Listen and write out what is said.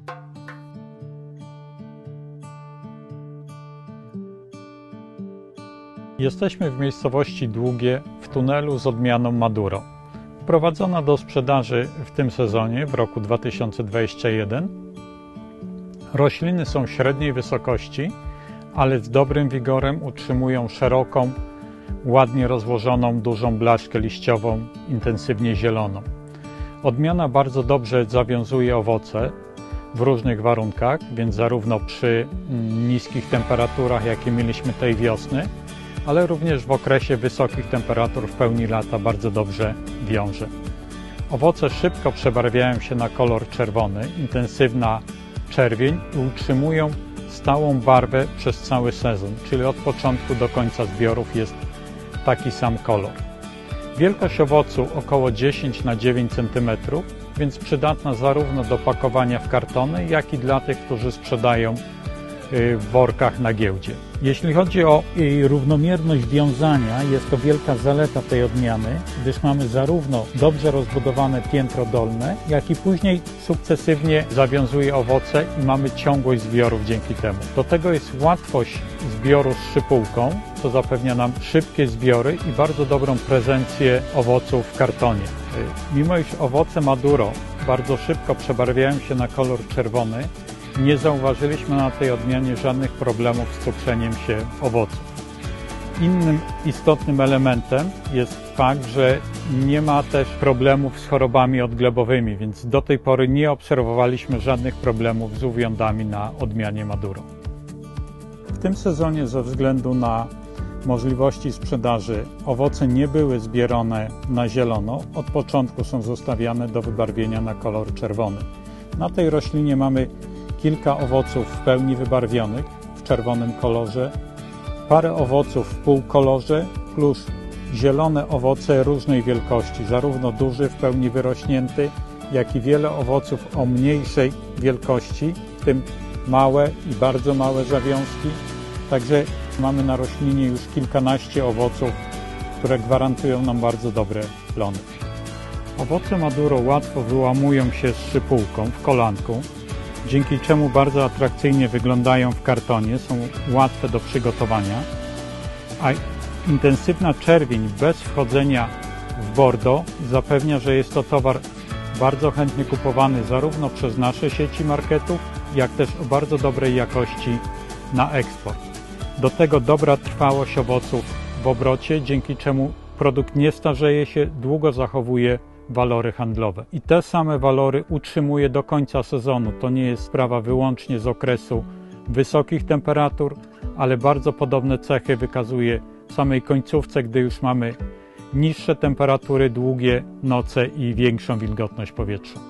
Jesteśmy w miejscowości Długie w tunelu z odmianą Maduro. Wprowadzona do sprzedaży w tym sezonie, w roku 2021. Rośliny są średniej wysokości, ale z dobrym wigorem utrzymują szeroką, ładnie rozłożoną, dużą blaszkę liściową, intensywnie zieloną. Odmiana bardzo dobrze zawiązuje owoce w różnych warunkach, więc zarówno przy niskich temperaturach, jakie mieliśmy tej wiosny, ale również w okresie wysokich temperatur w pełni lata bardzo dobrze wiąże. Owoce szybko przebarwiają się na kolor czerwony, intensywna czerwień i utrzymują stałą barwę przez cały sezon, czyli od początku do końca zbiorów jest taki sam kolor. Wielkość owocu około 10 na 9 cm, więc przydatna zarówno do pakowania w kartony, jak i dla tych, którzy sprzedają w workach na giełdzie. Jeśli chodzi o jej równomierność wiązania, jest to wielka zaleta tej odmiany, gdyż mamy zarówno dobrze rozbudowane piętro dolne, jak i później sukcesywnie zawiązuje owoce i mamy ciągłość zbiorów dzięki temu. Do tego jest łatwość zbioru z szypułką, co zapewnia nam szybkie zbiory i bardzo dobrą prezencję owoców w kartonie. Mimo iż owoce Maduro bardzo szybko przebarwiają się na kolor czerwony, nie zauważyliśmy na tej odmianie żadnych problemów z cukrzeniem się owoców. Innym istotnym elementem jest fakt, że nie ma też problemów z chorobami odglebowymi, więc do tej pory nie obserwowaliśmy żadnych problemów z uwiądami na odmianie Maduro. W tym sezonie ze względu na możliwości sprzedaży owoce nie były zbierane na zielono, od początku są zostawiane do wybarwienia na kolor czerwony. Na tej roślinie mamy kilka owoców w pełni wybarwionych w czerwonym kolorze, parę owoców w półkolorze plus zielone owoce różnej wielkości, zarówno duży, w pełni wyrośnięty, jak i wiele owoców o mniejszej wielkości, w tym małe i bardzo małe zawiązki. Także mamy na roślinie już kilkanaście owoców, które gwarantują nam bardzo dobre plony. Owoce Maduro łatwo wyłamują się z szypułką w kolanku, dzięki czemu bardzo atrakcyjnie wyglądają w kartonie, są łatwe do przygotowania, a intensywna czerwień bez wchodzenia w bordo zapewnia, że jest to towar bardzo chętnie kupowany zarówno przez nasze sieci marketów, jak też o bardzo dobrej jakości na eksport. Do tego dobra trwałość owoców w obrocie, dzięki czemu produkt nie starzeje się, długo zachowuje walory handlowe. I te same walory utrzymuje do końca sezonu. To nie jest sprawa wyłącznie z okresu wysokich temperatur, ale bardzo podobne cechy wykazuje w samej końcówce, gdy już mamy niższe temperatury, długie noce i większą wilgotność powietrza.